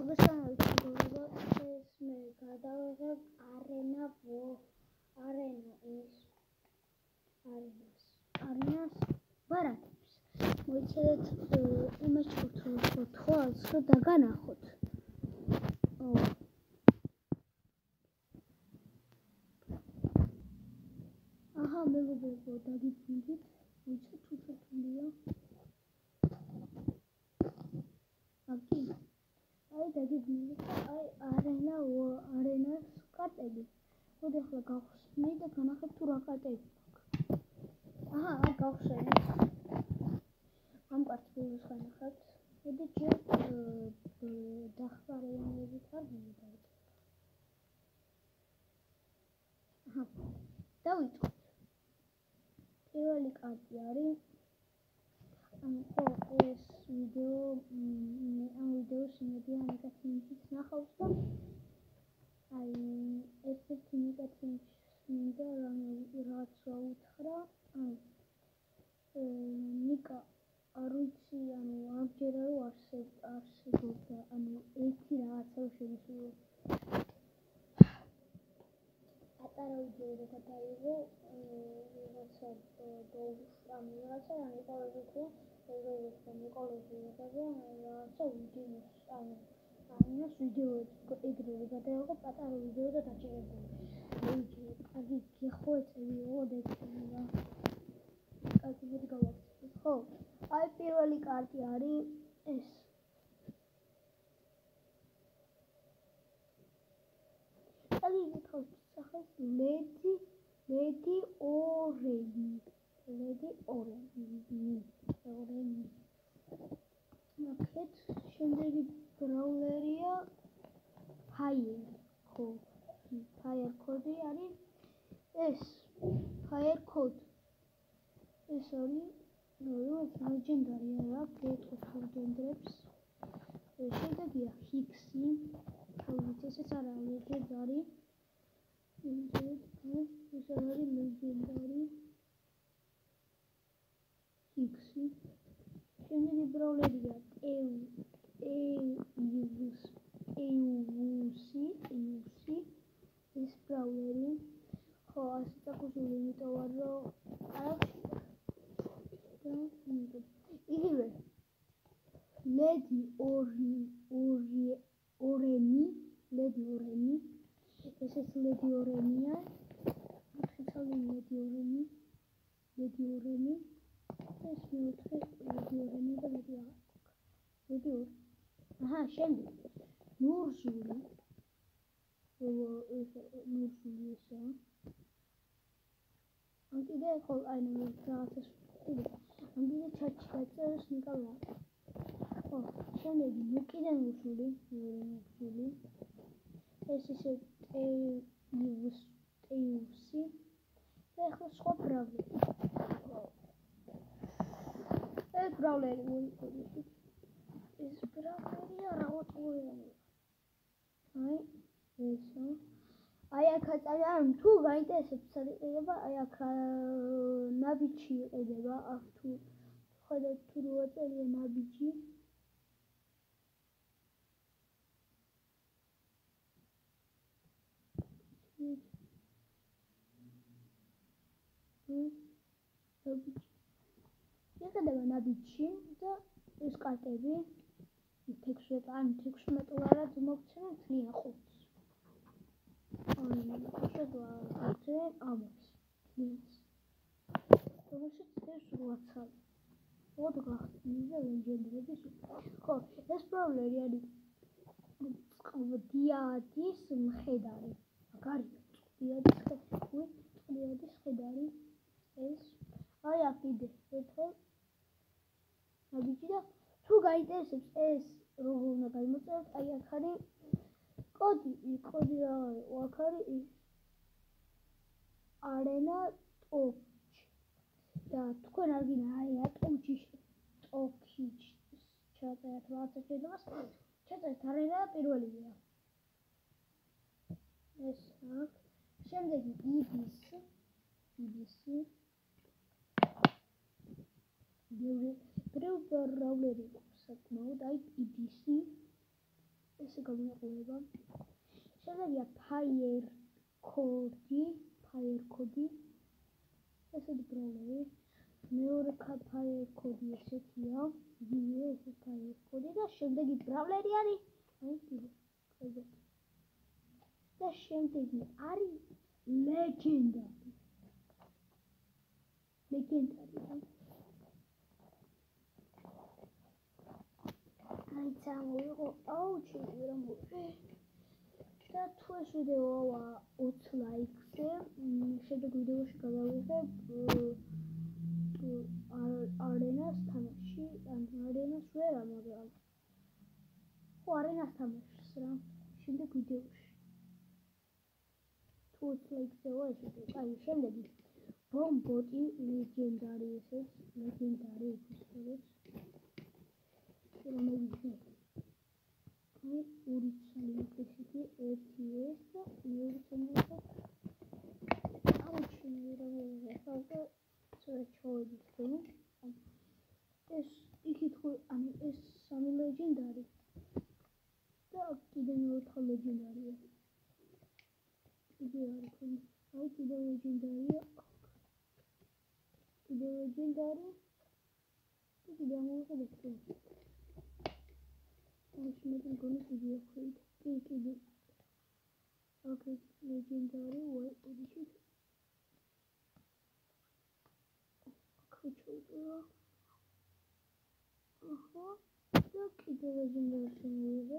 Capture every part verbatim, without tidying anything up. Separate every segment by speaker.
Speaker 1: მოგესალმებით მეგობრებო, ეს მე გადავიღებ არენა არენა ის არენას არენას ბარათებს. მოიცადეთ იმას ჩავთვალოთ თვალს, რომ დაგანახოთ. აჰა მეგობრებო, დაგიძინდით, მოიცადეთ თუ სათულია. აკი აი დაგიძინდით, აი არენა არენას კარტები. მოდი ახლა გავხსნით და განახეთ თუ რა კარტები აქვს. აჰა, აი გავხსენეთ. ამ კარტებს განახეთ. მოდი ჯერ დახმარებებით არ მივიდეთ. აჰა, დავიწყოთ. პირველი კარტი არის ანუ ხო ეს ვიდეო ამ ვიდეოს იმედია ნიკაც მინდით ნახავს და აი ერთ-ერთი ნიკაც მინდა რაღაცა უთხრა ანუ ნიკა არ ვიცი ანუ ამჯერა რომ არსებობდა ანუ ერთი რაღაცა შემოსულა პატარა ვიდეო რო გადაიღო რაღაცა ანუ რაღაცა ამიყავებდა ეგრევე მიყოლები და რაღაცა ვიდეოს ანუ ამას ვიდეო ეგრევე გადაიღო პატარა ვიდეო და დაჭერებული. მოიჭი, კარგი გიხვეწებიო დექნა. კარგი მოდი გავაკეთოთ. ხო, აი პირველი კარტი არის ეს. კარგი გითხოთ სახეს ლედი ლედი ორენი. ლედი ორენი. ორენი. ნახეთ, შემდეგი ბრაულერია ფაიერ კოდ. ფაიერ კოდი არის ეს. ფაიერ კოდ. ეს არის ლეგენდარი არა, გეტყვით ლეგენდებს. შემდეგია ჰიქსი. თავით ესეც არა ლეგენდარი. ეს არის ლეგენდარი. ჰიქსი. შემდეგი ბრაულერია ეიუს ეიუსი ეიუსი ეს ბრაულერი ხო ასე დაკუსული იმიტომ რომ არაფერი იგივე ლედი ორი ორი ორენი ლედი ორენი ესეც ლედი ორენია ხიცალი ლედი ორენი ლედი ორენი ეს მეოთხე ლედი ორენი და ლედი აღარ ლედი ორი აჰა შემდეგ ნურზული ეს ნურზული ესა ამ კიდე ხო აი რაღაცას კიდე ამ კიდე ჩაჩი გაწერს ნიკალა ხო შემდეგ უკიდე ნურზული ნურზული ეს ისე ტეიუს ტეიუსი და ახლა სხვა ბრაულერი ეს ბრაულერი მოიყვებით ეს ბრაულერია რაღაცა აი ესა აი აქ აწარმოებენ თუ გაინტერესებს სად იყიდება აი აქ ნაბიჯი იყიდება აქ თუ ხედავთ თუ რო აწერია ნაბიჯი იყიდება ნაბიჯი და ეს კარტები თექვსმეტ ან თექვსმეტ ლარად მოგცემენ თლიან ხუთს. აი შედვაце ამას. თლიანს. რომელშიც ეს რვაცა. მოდ გახსნიზე ლეგენდების. ხო, ეს ბრაულერი არის წყდიადის მხედარი. მაგარია წყდიადის მხედარი. წყდიადის მხედარი ეს აი აქ კიდე ერთხელ ნაბიჯი და თუ გაინტერესებს ეს როგორ უნდა გამოწეროთ აი აქ არის კოდი კოდი რა არის აქ არის ის არენა ტოქჩ და თქვენ არ გინდა აი ატოქჩი ტოქჩი ჩაწერეთ რაღაცა შედებას ჩაწერეთ არენა პირველია ეს აქ შემდეგი იბისი იბისი ბევრი ბრაულერი საკმაოდ აი იბისი ესე გამიყურება. შემდეგია fire code, fire code. ესეთი ბრალები. მეორე fire code ესეთია. იგივე ეს fire code და შემდეგი ბრალები არის. აი კიდე. და შემდეგი არის legendary. legendary. აი წამოიღო აუჩი რა მოხდა და თუ ეს ვიდეოა ოცი ლაიქზე შემდეგ ვიდეოში გადავიღებ არენას თამაში ან არენას ვერ მაგრამ ხო არენას თამაშს რა შემდეგ ვიდეოში თუ ოცი ლაიქზეა ეს ვიდეო აი შემდეგი ბომბოტი ლეგენდარი ესეც ლეგენდარი ისწორებს რომელიც აი ორი ცალიფეთი ერთი ეს და მეორე ცალიფეთი აუჩინე რა ვიღებდა სწორედ ჩავედი ეს იქით ხო ანუ ეს სამი ლეგენდარი და კიდე მეოთხე ლეგენდარია კიდე არის ხო აი კიდე ლეგენდარია კიდე ლეგენდარი და კიდე ამოვიღებთ Aš metam gonu video koydu. İyi ki de. Okay, legendary way edition. Kaçırdı. Aha. Yok ki de legendary sanırım.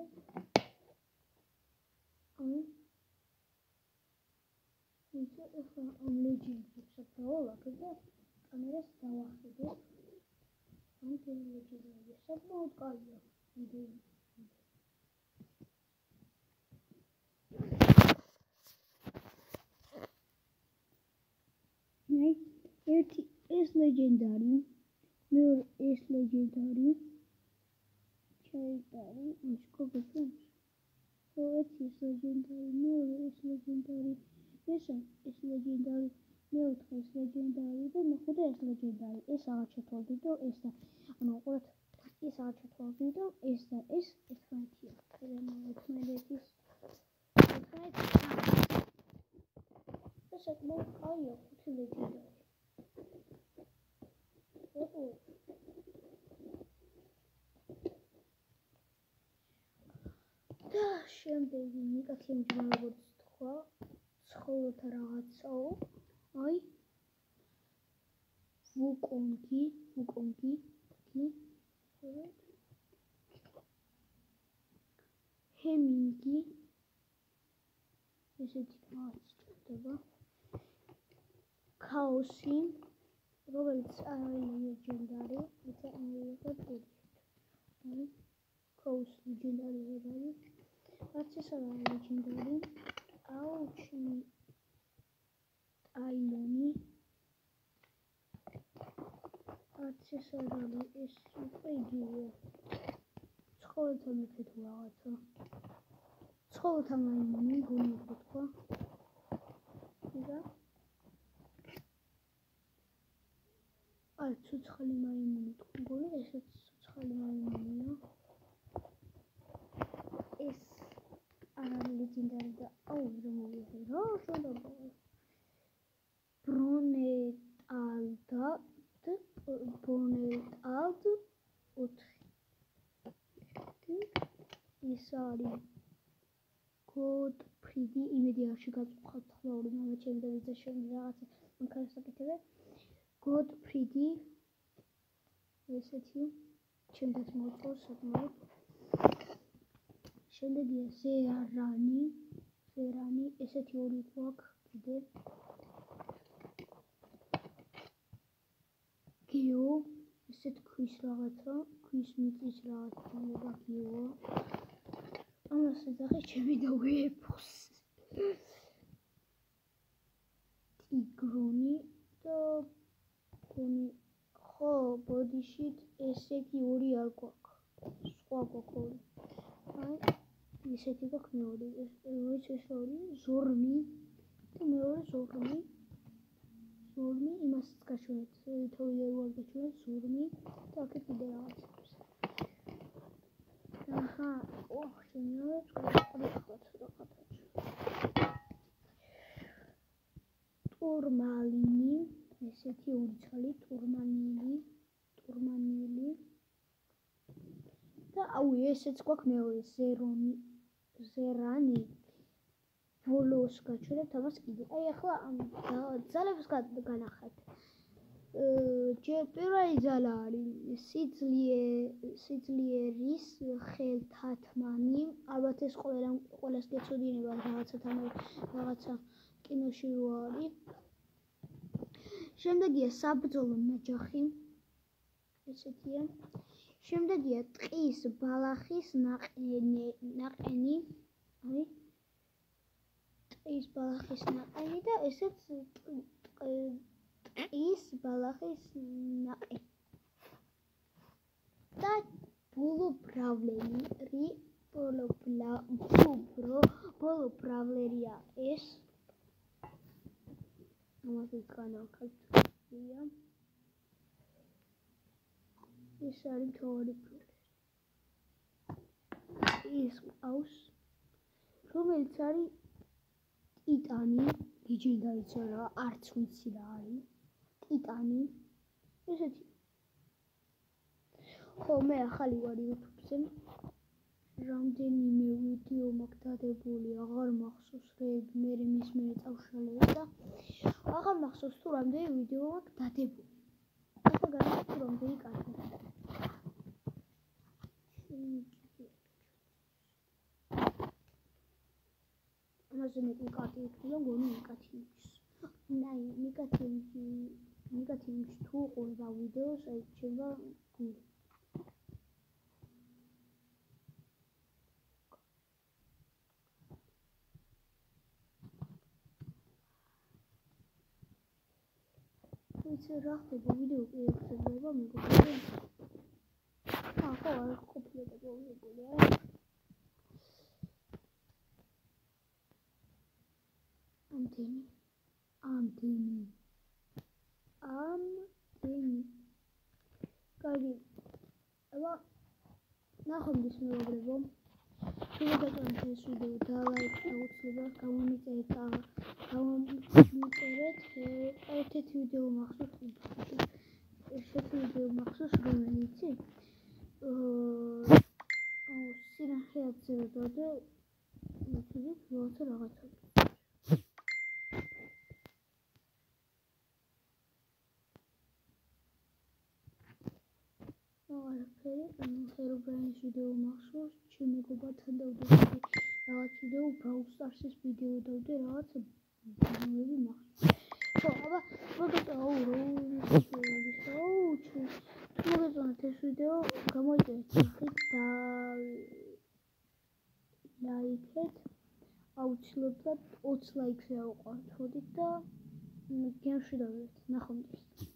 Speaker 1: Ama. Neyse efendim am legend. Yoksa prova kızı. Kamera savaştı. Ama ki legendary. Sabah oldu galiba. Video. ერთი ეს ლეგენდარი, მეორე ეს ლეგენდარი, ჩაიტარი, მშკობებთან. ერთი ეს ლეგენდარი, მეორე ეს ლეგენდარი, ესა ეს ლეგენდარი, მეოთხე ეს ლეგენდარი და მეხუთე ეს ლეგენდარი. ეს აღარ ჩათვალდი და ეს და ანუ ყურეთ, ეს აღარ ჩათვალდი და ეს და ეს ერთმანეთია. ერთმანეთის ერთმანეთის ეს საკმაოდ კაია ხუთი ლეგენდარი. და შემდეგი ნიკათი მჯერებოც თქვა ცხოველთა რაღაცაო აი ვუკონგი ვუკონგი კი ჰემინგი ესეთი რაღაც ჭირდება ქაოსი რომელიც არის ლეგენდარი ეს ამოვიღებ აი ქაოსი ლეგენდარი არის რაც ეს არის ლეგენდარი აუჩი აილონი რაც ეს არის ეს უკვე იგივე ცხოველთა მეფე თუ რაღაცა ცხოველთა მაიმუნი გონი თქვა იგა აი ცოცხალი მაიმუნი თქვა გონი ესეც ცოცხალი მაიმუნია ეს არა ლეგენდარი და აუ რომ მოვიღე რა შეიძლება ბრონეტალდა ბრონეტალდ ოთხი ეს არის გოდფრიდი იმედი არ შეგაწუხავთ ხოლმე ორი მამა ჩემი და ვიზა შემი რაღაცა მანქანა საკეთებე გოდფრიდი ესეთი ჩემთვის მოწოს საკმაოდ შემდეგია ზერანი ზერანი ესეთი ორი გვაქვს კიდე გიო ესეთ ქვის რაღაცა ქვის მიწის რაღაცა მოგაგიოა ამას ეძახი ჩემი და ვეფოს ტიგრონი და გონი ხო ბოდიშით ესე კი ორი არ გვაქვს სხვა გვაქვს ორი აი ესეთი გვაქვს მეორე ეს ეს ორი ზორმი და მეორე ზორმი ზორმი იმასაც გაჩვენეთ თოვიდე ვარ გაჩვენეთ ზორმი და აქ კიდე რაღაც აჰა, ოხ, შემიძლია წყალხატა. ტურმალინი, ესეთი ორი ცალი, ტურმანილი, ტურმანილი. და აუ, ესეც გვაქვს მეორე, ზერონი, ზერანი. ბოლოს გაჩვენებთ ამას კიდე. აი, ახლა ამ ძალებს განახართ. ჯერ პირველი ძალა არის სიძლიერის ხელთათმანი. ალბათ ეს ყველას გეცოდინება რაღაცა რაღაცა კინოში რო არის. შემდეგია საბრძოლო ნაჯახი. ესეთია. შემდეგია ტყის ბალახის ნაყენი, ნაყენი. აი ტყის ბალახის ნაყენი და ესეც ტყის ბალახის ნაყენი. და ბოლო ბრავლერი, ბოლო ბოლო ბრავლერია ეს. ამაზე განავხატია. ეს არის მთავარი ბრავლერი. ის ყავს, რომელიც არის ტიტანი, ლეგენდარიც არა, არც ვიცი რა არის. ტიტანი. ესეთი. ხო, მე ახალი ვარ YouTube-ზე. რამდენიმე ვიდეო მაქვს დადებული, აღარ მახსოვს რეები, მე მის მერე წავშალე და აღარ მახსოვს თუ რამდენი ვიდეო მაქვს დადებული. ახლა განვიხილოთ რამდენი კარგი. ამაზე მეტი კარტი იქნება, გონი ნიკათიუს. ნაი, ნიკათიუსი, ნიკათიუსი თუ ყურება ვიდეოს, აიჩება გული. ვიცი რა ხდება ვიდეო კი ექცევა მეგობრებო. აა, ხო, არ ყოფილა და გავიგებული არა. ამდენი ამდენი ამდენი კარგი. აბა ნახვამდის მეგობრებო. შეგეძლოთ ეს ვიდეო დალაიქეთ, აუცილებლად გამომიწერეთ და გამომიწერეთ ერთ-ერთი ვიდეო მახსოვს. ერთ-ერთი ვიდეო მახსოვს რომელიც აა სინახეებზე და YouTube-ზე რაღაცა რაღაცა. არაფერი, ანუ ჰერობრაინის ვიდეო მახსოვს, ჩემ მეგობართან დავდე რაღაც ვიდეო, Brawl Stars-ის ვიდეო დავდე, რაღაცა ვიდეოები მახსოვს. ხო, აბა, მოგეწონა, აუ, რო ის აუ, თუ მოგეწონათ ეს ვიდეო, გამოიწერეთ სახით და ლაიქეთ. აუცილებლად ოც ლაიქს რა უყართ, ხოდით და გემში დავიდეთ. ნახვამდის.